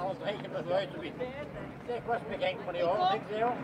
Al 3 keer besluiten wie. Zeg, was het begin van die oren, ik zeg.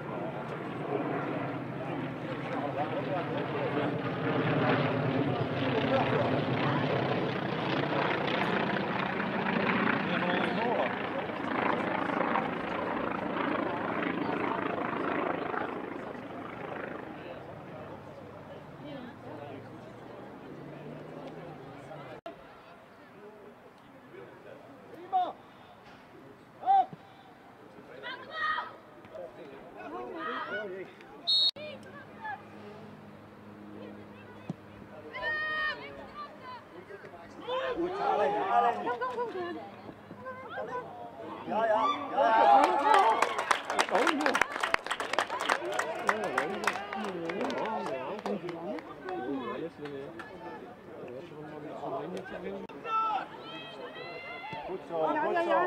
Ja, ja, ja. Goed zo, goed zo.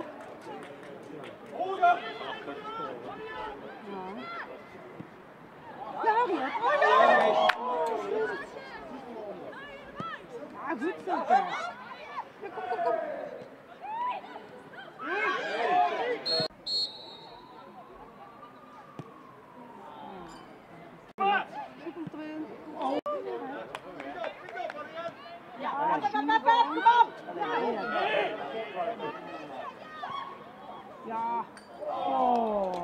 Ja, goed zo. Ja, kom, kom, kom. Ja, kom op! Ja. Oh.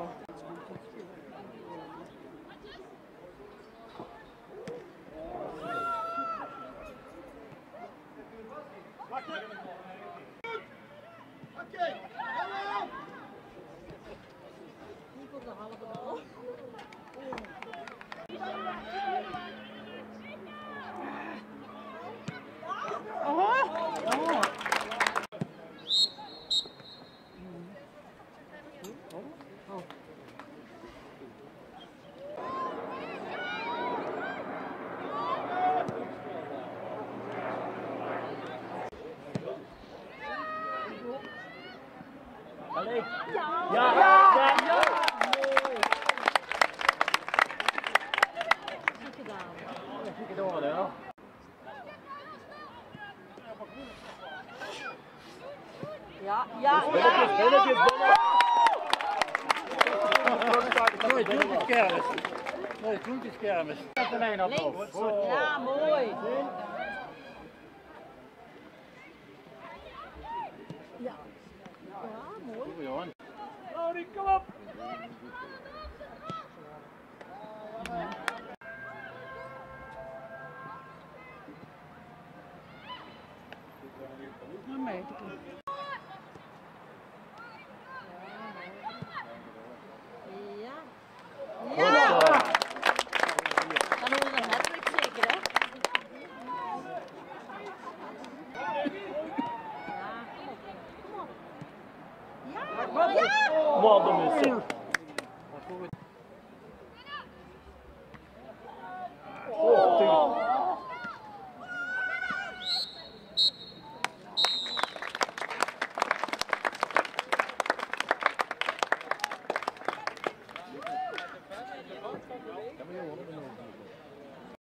Allee. Ja, ja, ja, ja. Goed gedaan. Goed gedaan, ja. Ja, ja, Billetjes, billetjes, billetjes. Mooi, groentjeskermis. Mooi, groentjeskermis. Links. Ja, mooi.